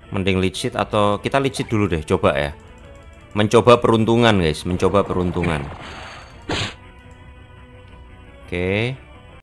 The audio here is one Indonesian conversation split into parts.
Mending lead sheet atau kita lead sheet dulu deh, coba ya. Mencoba peruntungan guys, mencoba peruntungan. Oke.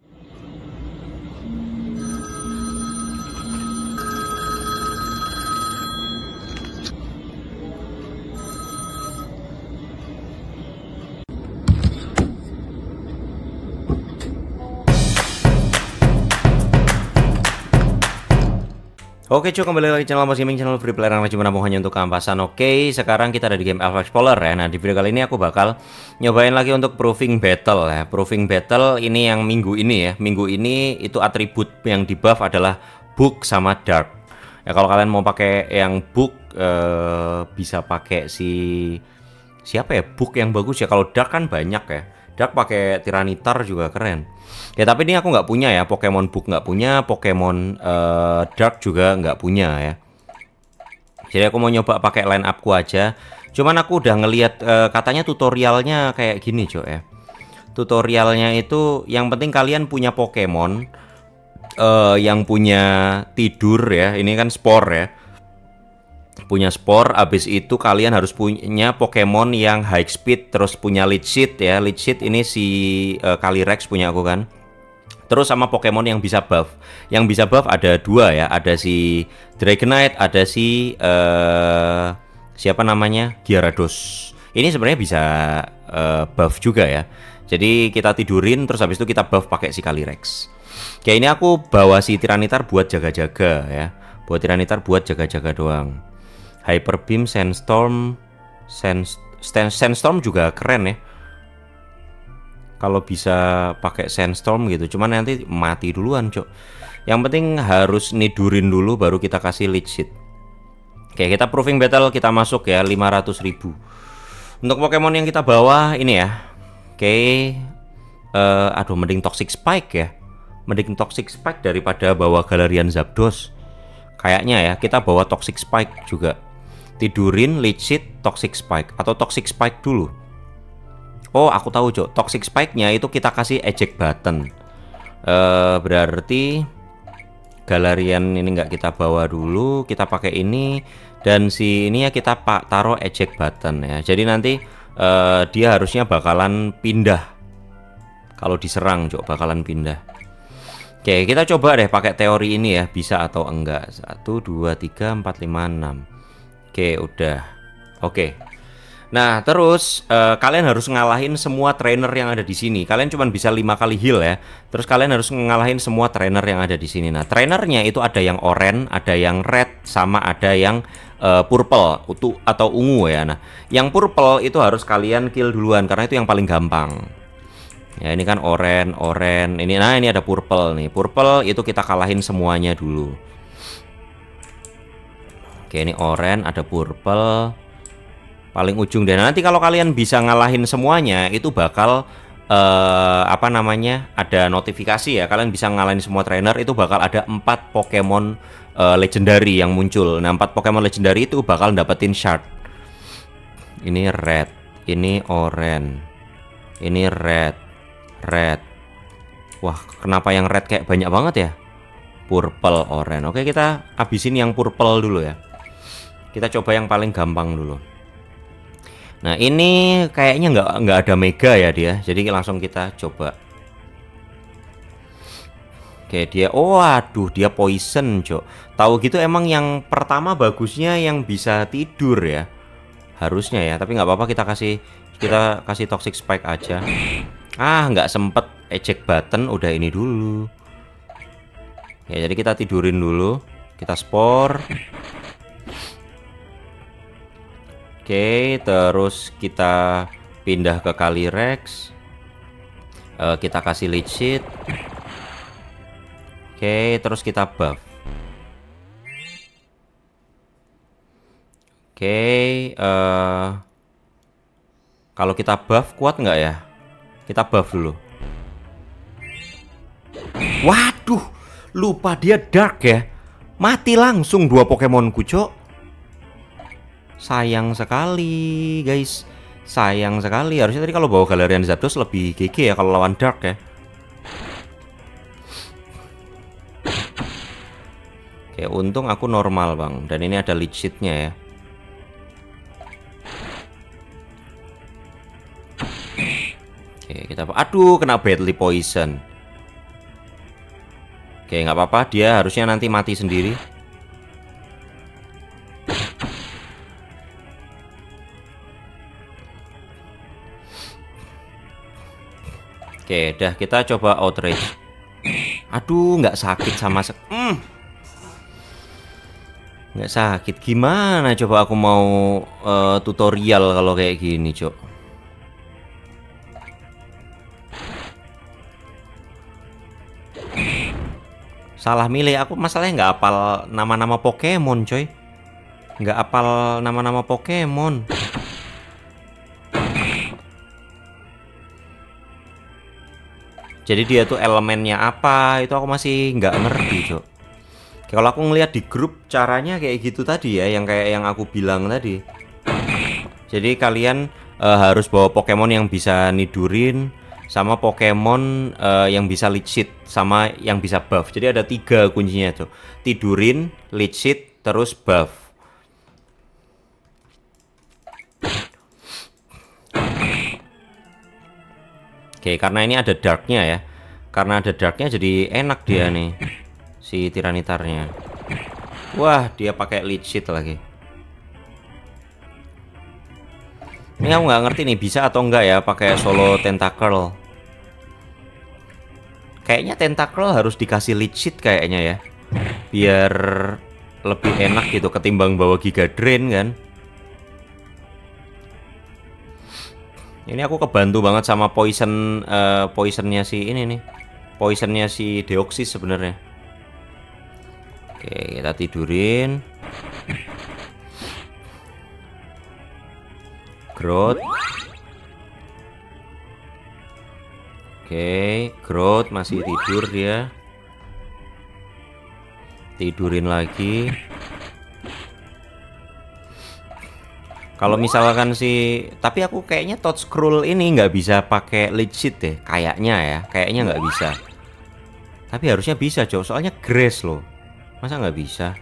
Oke cuy, kembali lagi channel Mas Gaming, channel free player yang wajib menampung hanya untuk keampasan. Oke, sekarang kita ada di game Alpha Explorer ya. Nah, di video kali ini aku bakal nyobain lagi untuk Proving Battle ya. Proving Battle ini yang minggu ini ya. Minggu ini itu atribut yang di buff adalah Book sama Dark. Ya kalau kalian mau pakai yang Book bisa pakai siapa ya? Book yang bagus ya. Kalau Dark kan banyak ya. Dark pakai Tiranitar juga keren. Ya tapi ini aku nggak punya ya, Pokemon Book nggak punya, Pokemon Dark juga nggak punya ya. Jadi aku mau nyoba pakai line upku aja. Cuman aku udah ngelihat katanya tutorialnya kayak gini coy ya. Tutorialnya itu yang penting kalian punya Pokemon yang punya tidur ya. Ini kan spore ya. Punya spore, abis itu kalian harus punya Pokemon yang high speed, terus punya lead sheet ya. Lead sheet ini si Calyrex punya aku kan. Terus sama Pokemon yang bisa buff. Yang bisa buff ada dua ya, ada si Dragonite, ada si siapa namanya, Gyarados. Ini sebenarnya bisa buff juga ya. Jadi kita tidurin, terus habis itu kita buff pakai si Calyrex. Kayak ini aku bawa si Tiranitar buat jaga-jaga ya. Buat Tiranitar buat jaga-jaga doang. Hyper Beam, Sandstorm, Sandstorm juga keren ya. Kalau bisa pakai Sandstorm gitu, cuman nanti mati duluan cok. Yang penting harus nidurin dulu baru kita kasih lead sheet. Oke, kita Proving Battle, kita masuk ya, 500.000. Untuk Pokemon yang kita bawa ini ya. Oke, aduh mending Toxic Spike ya. Mending Toxic Spike daripada bawa Galarian Zapdos. Kayaknya ya, kita bawa Toxic Spike juga. Tidurin, lead sheet, Toxic Spike. Atau Toxic Spike dulu. Oh, aku tahu cok. Toxic Spike-nya itu kita kasih eject button. Berarti Galarian ini nggak kita bawa dulu. Kita pakai ini. Dan si ini ya kita taruh eject button ya. Jadi nanti dia harusnya bakalan pindah. Kalau diserang cok, bakalan pindah. Oke, kita coba deh pakai teori ini ya, bisa atau enggak. 1, 2, 3, 4, 5, 6. Oke, udah. Oke. Nah, terus kalian harus ngalahin semua trainer yang ada di sini. Kalian cuma bisa 5 kali heal ya. Terus kalian harus ngalahin semua trainer yang ada di sini. Nah, trainernya itu ada yang oranye, ada yang red, sama ada yang purple atau ungu ya. Nah, yang purple itu harus kalian kill duluan karena itu yang paling gampang. Ya, ini kan oranye. Ini nah ini ada purple nih. Purple itu kita kalahin semuanya dulu. Oke, ini oranye, ada purple. Paling ujung deh. Nah, nanti kalau kalian bisa ngalahin semuanya itu bakal apa namanya? Ada notifikasi ya. Kalian bisa ngalahin semua trainer itu bakal ada 4 Pokemon legendary yang muncul. Nah, 4 Pokemon legendary itu bakal dapetin shard. Ini red, ini oranye. Ini red. Wah, kenapa yang red kayak banyak banget ya? Purple, oranye. Oke, kita habisin yang purple dulu ya. Kita coba yang paling gampang dulu. Nah, ini kayaknya nggak ada mega ya dia. Jadi langsung kita coba. Oke, dia aduh dia poison, cok. Tahu gitu emang yang pertama bagusnya yang bisa tidur ya. Harusnya ya, tapi nggak apa-apa kita kasih Toxic Spike aja. Ah, nggak sempet eject button, udah ini dulu. Ya, jadi kita tidurin dulu. Kita spore. Oke, terus kita pindah ke Calyrex. Kita kasih lead sheet. Oke, terus kita buff. Oke, kalau kita buff kuat nggak ya? Kita buff dulu. Waduh, lupa dia dark ya. Mati langsung 2 Pokemonku, cok. Sayang sekali, guys. Sayang sekali. Harusnya tadi kalau bawa Galarian Zapdos lebih GG ya kalau lawan dark ya. Oke, untung aku normal bang. Dan ini ada lead sheet-nya ya. Oke, kita... Aduh, kena badly poison. Oke, nggak apa-apa. Dia harusnya nanti mati sendiri. Oke, dah kita coba outrage. Aduh, nggak sakit sama nggak sakit. Gimana coba aku mau tutorial kalau kayak gini, Cok? Salah milih aku, masalahnya nggak apal nama-nama Pokemon, coy. Nggak apal nama-nama Pokemon. Jadi dia tuh elemennya apa, itu aku masih nggak ngerti, Cok. Kalau aku ngeliat di grup caranya kayak gitu tadi ya, yang kayak yang aku bilang tadi. Jadi kalian harus bawa Pokemon yang bisa nidurin, sama Pokemon yang bisa lead sheet, sama yang bisa buff. Jadi ada 3 kuncinya tuh. Tidurin, lead sheet, terus buff. Oke, karena ini ada darknya ya. Karena ada darknya jadi enak dia nih, si Tiranitarnya. Wah, dia pakai lead sheet lagi. Ini aku nggak ngerti nih bisa atau enggak ya pakai solo tentacle. Kayaknya tentacle harus dikasih lead sheet kayaknya ya, biar lebih enak gitu ketimbang bawa Giga Drain kan. Ini aku kebantu banget sama poisonnya si ini nih, poisonnya si Deoxys sebenarnya. Oke, kita tidurin. Growth. Oke, Growth masih tidur dia. Tidurin lagi. Kalau misalkan tapi aku kayaknya touch scroll ini nggak bisa pakai lead sheet deh, kayaknya ya, kayaknya nggak bisa. Tapi harusnya bisa, Cok, soalnya grass loh. Masa nggak bisa?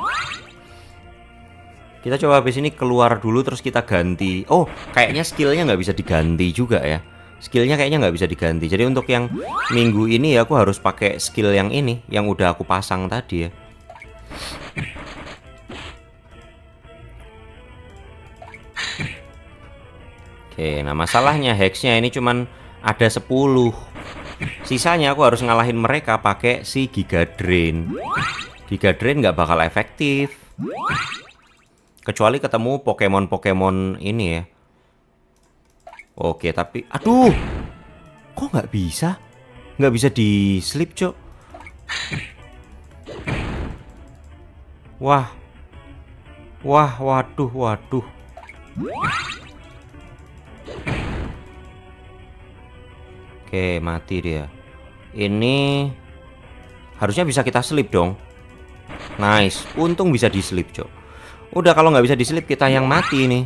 Kita coba habis ini keluar dulu terus kita ganti. Oh, kayaknya skillnya nggak bisa diganti juga ya. Skillnya kayaknya nggak bisa diganti. Jadi untuk yang minggu ini ya aku harus pakai skill yang ini, yang udah aku pasang tadi ya. Oke, nah masalahnya hexnya ini cuman ada 10. Sisanya aku harus ngalahin mereka pakai si Giga Drain. Giga Drain nggak bakal efektif. Kecuali ketemu Pokemon-Pokemon ini ya. Oke, tapi... Aduh! Kok nggak bisa? Nggak bisa di sleep, Cok. Wah. Wah, waduh, waduh. Oke, mati dia. Ini harusnya bisa kita sleep dong. Nice, untung bisa di sleep, Cok. Udah, kalau nggak bisa di sleep kita yang mati nih.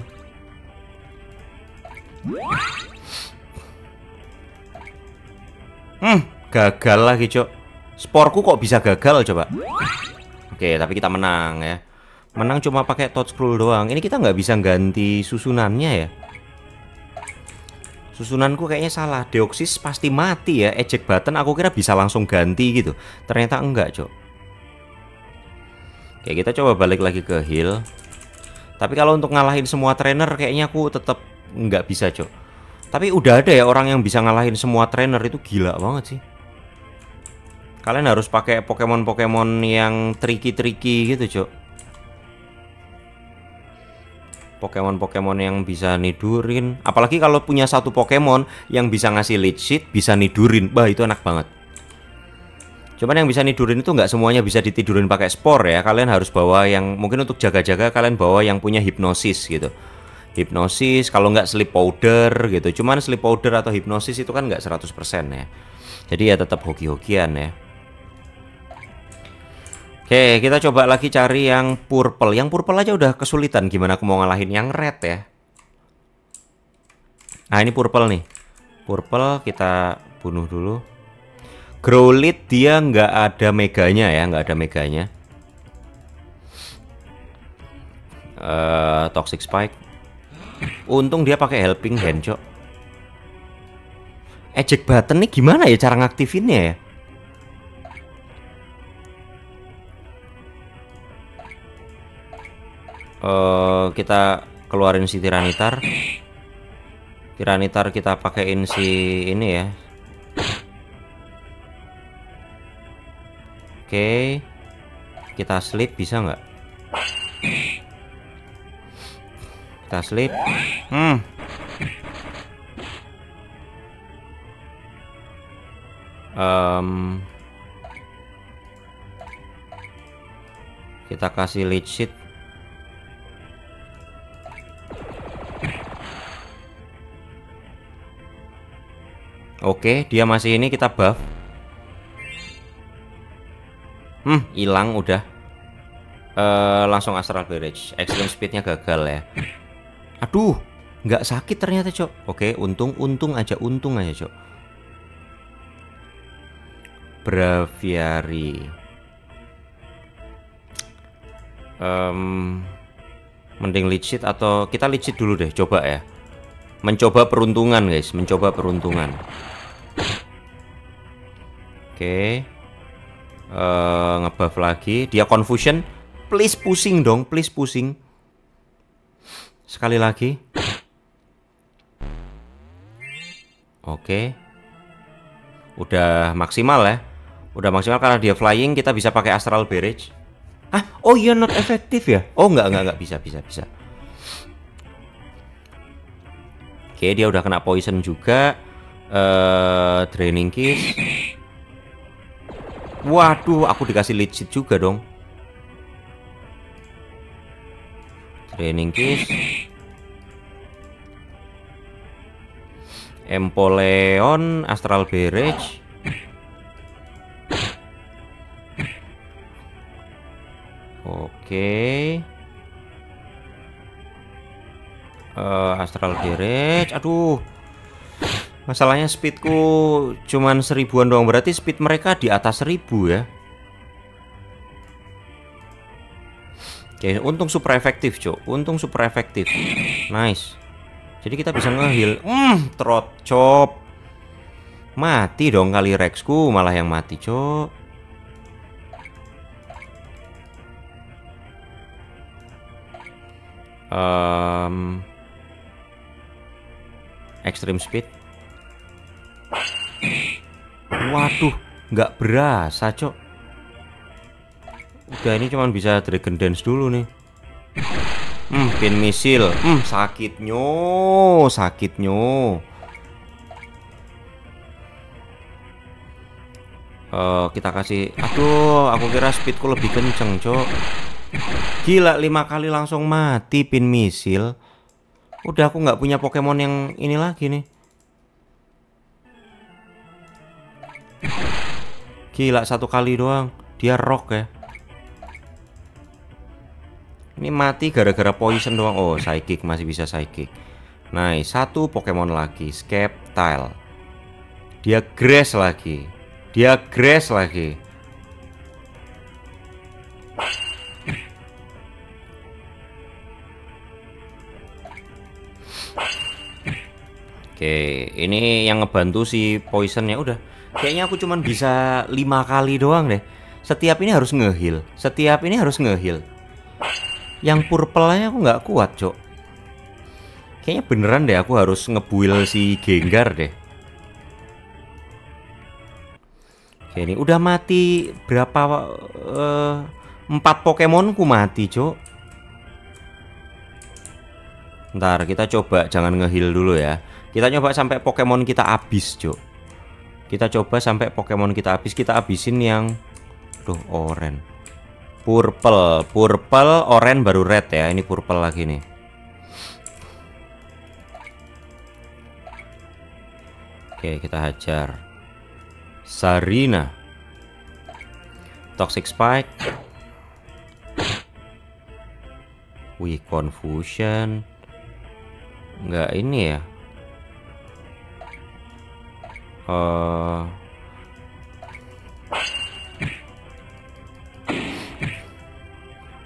Gagal lagi, Cok. Sporku kok bisa gagal coba. Oke, tapi kita menang ya. Menang cuma pakai touch scroll doang. Ini kita nggak bisa ganti susunannya ya. Susunanku kayaknya salah. Deoxys pasti mati ya. Eject button aku kira bisa langsung ganti gitu. Ternyata enggak, Cok. Oke, kita coba balik lagi ke heal. Tapi kalau untuk ngalahin semua trainer kayaknya aku tetap nggak bisa, Cok. Tapi udah ada ya orang yang bisa ngalahin semua trainer, itu gila banget sih. Kalian harus pakai Pokemon-Pokemon yang tricky-tricky gitu, Cok. Pokemon-Pokemon yang bisa nidurin. Apalagi kalau punya satu Pokemon yang bisa ngasih lead sheet, bisa nidurin. Bah, itu enak banget. Cuman yang bisa nidurin itu nggak semuanya bisa ditidurin pakai spore ya. Kalian harus bawa yang, mungkin untuk jaga-jaga kalian bawa yang punya hipnosis gitu. Hipnosis, kalau nggak sleep powder gitu. Cuman sleep powder atau hipnosis itu kan nggak 100% ya. Jadi ya tetap hoki-hokian ya. Oke, kita coba lagi cari yang purple. Yang purple aja udah kesulitan, gimana aku mau ngalahin yang red ya. Nah, ini purple nih. Purple kita bunuh dulu. Growlithe dia nggak ada meganya ya, nggak ada meganya. Toxic Spike. Untung dia pakai helping hand, cok. Eject button nih gimana ya cara ngaktifinnya ya? Kita keluarin si Tiranitar. Tiranitar kita pakein si ini ya. Oke. Kita sleep bisa nggak? Kita sleep. Kita kasih lead sheet. Oke, dia masih ini, kita buff. Hilang udah. Langsung Astral Barrage. Extreme speednya gagal ya. Aduh, nggak sakit ternyata, cok. Oke, untung aja, cok. Braviary. Mending lead sheet atau kita lead sheet dulu deh, coba ya. Mencoba peruntungan, guys, mencoba peruntungan. Oke. Ngebuff lagi, dia confusion. Please pusing dong, please pusing. Sekali lagi. Oke. Udah maksimal ya. Udah maksimal karena dia flying, kita bisa pakai Astral Barrage. Oh iya, not efektif ya. Oh enggak bisa. Oke, dia udah kena poison juga. Draining Kiss. Waduh, aku dikasih lead sheet juga dong. Draining Kiss. Empoleon, Astral Barrage. Oke. Astral Barrage. Aduh. Masalahnya speedku cuman 1000-an doang. Berarti speed mereka di atas 1000 ya. Oke, untung super efektif, cok. Untung super efektif. Nice. Jadi kita bisa nge-heal. Trot chop. Mati dong kali Rexku, malah yang mati, cok. Extreme speed. Waduh, nggak berasa, cok. Udah, ini cuman bisa Dragon Dance dulu nih. Pin misil. Sakitnya. Kita kasih. Aduh, aku kira speedku lebih kenceng, cok. Gila, 5 kali langsung mati pin misil. Udah, aku nggak punya Pokemon yang ini lagi nih. Gila, 1 kali doang dia rock ya. Ini mati gara-gara poison doang. Oh, psychic, masih bisa psychic. Nice, 1 Pokemon lagi, Sceptile. Dia grass lagi. Oke, ini yang ngebantu si poisonnya. Udah, kayaknya aku cuman bisa 5 kali doang deh. Setiap ini harus nge-heal. Yang purple-nya aku nggak kuat, cok. Kayaknya beneran deh aku harus ngebuil si Gengar deh. Oke, ini udah mati berapa? 4 Pokemonku mati, cok. Ntar kita coba, jangan nge-heal dulu ya. Kita coba sampai Pokemon kita habis, cok. Kita coba sampai Pokemon kita habis. Kita habisin yang orange. Purple, orange baru red ya. Ini purple lagi nih. Oke, kita hajar. Sarina. Toxic Spike. Wih, Confusion. Enggak ini ya.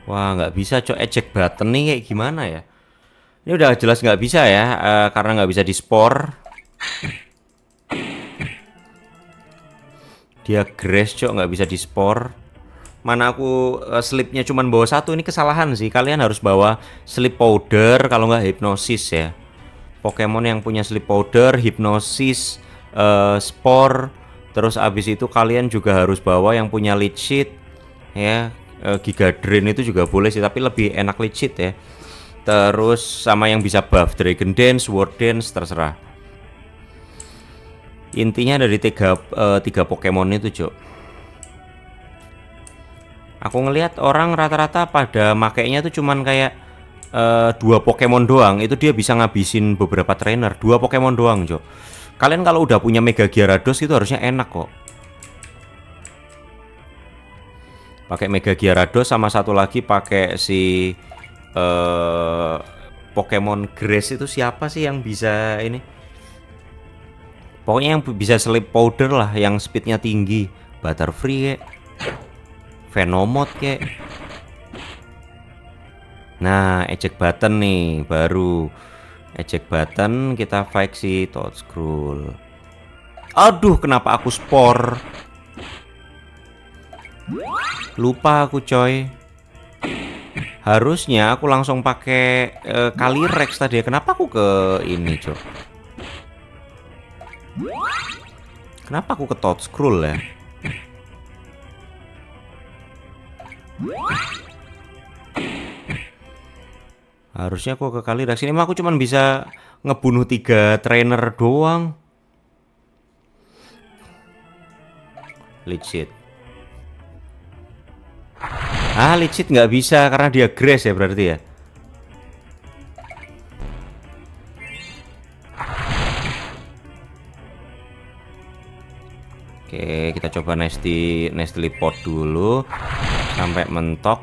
Wah, nggak bisa cok, eject button nih kayak gimana ya? Ini udah jelas nggak bisa ya, karena nggak bisa di spore. Dia grass cok, nggak bisa di spore. Mana aku slipnya cuman bawa satu, ini kesalahan sih. Kalian harus bawa slip powder, kalau nggak hipnosis ya. Pokemon yang punya slip powder, hipnosis, spore. Terus abis itu kalian juga harus bawa yang punya lead sheet ya. Giga Drain itu juga boleh sih, tapi lebih enak lead sheet ya. Terus sama yang bisa buff Dragon Dance, Sword Dance, terserah. Intinya dari tiga Pokemon itu, Cok. Aku ngelihat orang rata-rata pada makainya tuh cuman kayak 2 Pokemon doang. Itu dia bisa ngabisin beberapa trainer. 2 Pokemon doang, Cok. Kalian kalau udah punya Mega Gyarados itu harusnya enak kok. Pakai Mega Gyarados sama satu lagi pakai si Pokemon Grass itu siapa sih yang bisa ini? Pokoknya yang bisa slip powder lah, yang speednya tinggi. Butterfree kek, Venomoth kek. Nah, eject button nih baru. Eject button kita fight si Toedscruel. Aduh, kenapa aku spore? Lupa aku coy. Harusnya aku langsung pakai Calyrex tadi ya. Kenapa aku ke ini coy? Kenapa aku ke Toedscruel ya? Harusnya aku ke Calyrex. Ini mah aku cuman bisa ngebunuh 3 trainer doang. Lead sheet. Lead sheet nggak bisa karena dia grass ya berarti ya. Oke, kita coba Nestle Pot dulu sampai mentok.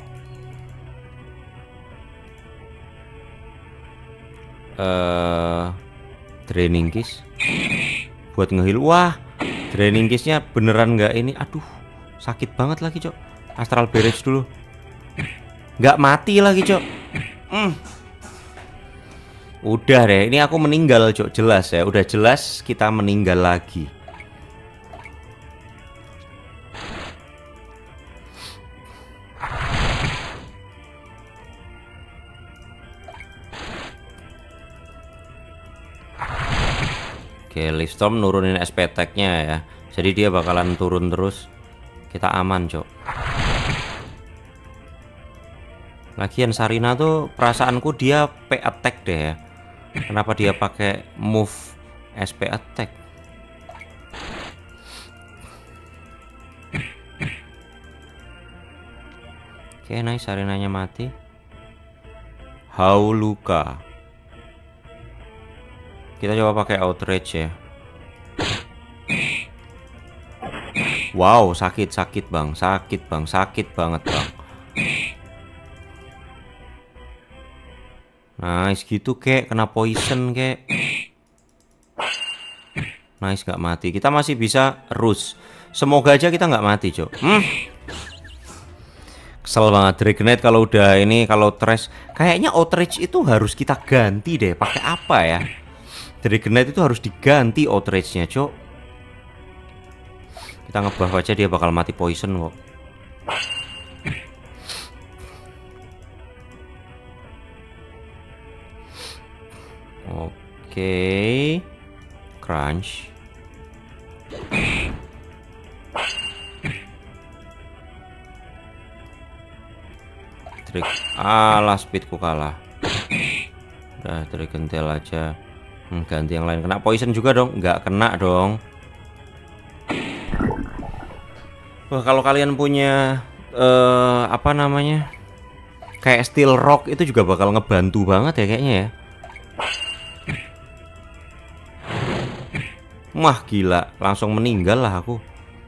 Draining Kiss buat ngehil. Wah, Draining Kiss-nya beneran nggak ini. Aduh, sakit banget lagi, Cok. Astral Barrage dulu. Nggak mati lagi, Cok. Udah deh, ini aku meninggal, Cok. Jelas ya, udah jelas kita meninggal lagi. Oke, Leafstorm nurunin SP attack-nya ya. Jadi dia bakalan turun terus. Kita aman, Cok. Lagian Sarina tuh perasaanku dia P attack deh ya. Kenapa dia pakai move SP attack? Oke, nice, Sarinanya mati. Hauluka. Kita coba pakai outrage ya. Wow, sakit bang, sakit banget bang. Nice gitu kek, kena poison kek. Nice, gak mati. Kita masih bisa rush. Semoga aja kita nggak mati, Cok. Kesel banget Dragonite kalau udah ini, kalau trash. Kayaknya outrage itu harus kita ganti deh. Pakai apa ya? Dragonite itu harus diganti outrage-nya, Cok. Kita ngebuff aja, dia bakal mati poison kok. Oke. Crunch. Trik. Alah, speedku kalah. Udah, Dragon Tail aja. Ganti yang lain. Kena poison juga dong? Nggak kena dong. Wah, kalau kalian punya apa namanya, kayak Steel Rock itu juga bakal ngebantu banget ya kayaknya ya. Wah, gila, langsung meninggal lah aku.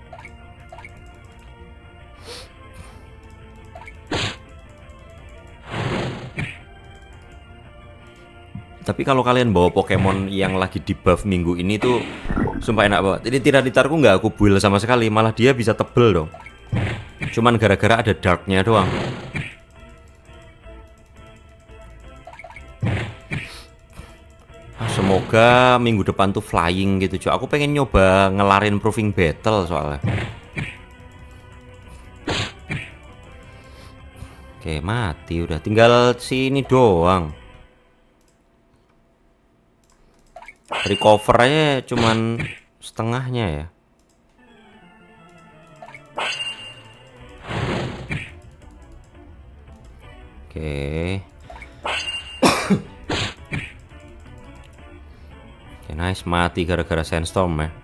Tapi kalau kalian bawa Pokemon yang lagi di buff minggu ini tuh sumpah enak banget. Ini Tyranitarku nggak aku build sama sekali, malah dia bisa tebel dong. Cuman gara-gara ada darknya doang. semoga minggu depan tuh flying gitu Cok. Aku pengen nyoba ngelarin proving battle soalnya. Oke, mati udah, tinggal sini doang. Recover aja cuman setengahnya ya. Oke. Oke, nice, mati gara-gara sandstorm ya.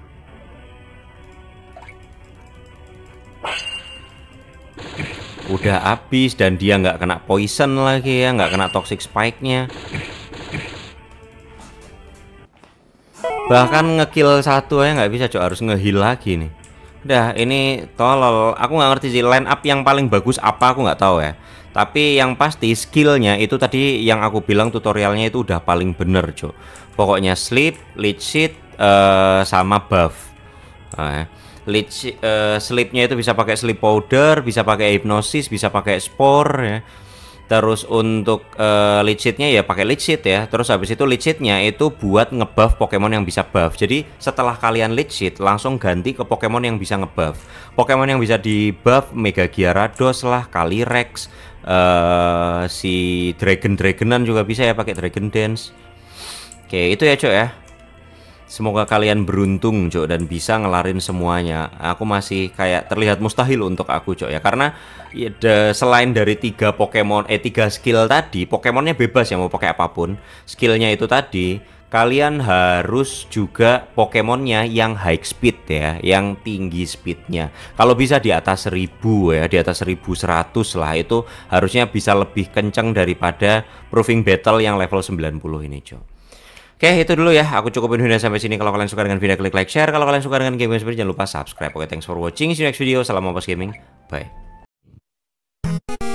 Udah habis dan dia nggak kena poison lagi ya, nggak kena toxic spike-nya. Bahkan ngekill satu aja nggak bisa Cok, harus ngeheal lagi nih. Udah, ini tolol. Aku nggak ngerti sih line up yang paling bagus apa, aku nggak tahu ya. Tapi yang pasti skillnya itu tadi yang aku bilang tutorialnya itu udah paling bener Cok. Pokoknya sleep, leech seed, sama buff. Nah, sleepnya itu bisa pakai sleep powder, bisa pakai hypnosis, bisa pakai spore ya. Terus untuk leech seed-nya ya pakai leech seed ya. Terus habis itu leech seed-nya itu buat ngebuff Pokemon yang bisa buff. Jadi setelah kalian leech seed langsung ganti ke Pokemon yang bisa ngebuff. Pokemon yang bisa di buff Mega Gyarados lah, Calyrex, si Dragonan juga bisa ya pakai Dragon Dance. Oke, itu ya Cok ya. Semoga kalian beruntung Cok dan bisa ngelarin semuanya. Aku masih kayak terlihat mustahil untuk aku Cok ya, karena ya, selain dari 3 skill tadi, Pokemonnya bebas ya mau pakai apapun. Skillnya itu tadi, kalian harus juga Pokemonnya yang high speed ya, yang tinggi speednya. Kalau bisa di atas 1000 ya, di atas 1100 lah, itu harusnya bisa lebih kenceng daripada Proving Battle yang level 90 ini Cok. Oke, itu dulu ya. Aku cukupin video sampai sini. Kalau kalian suka dengan video, klik like, share. Kalau kalian suka dengan game seperti, jangan lupa subscribe. Oke, thanks for watching. See you next video. Salam Mapas Gaming. Bye.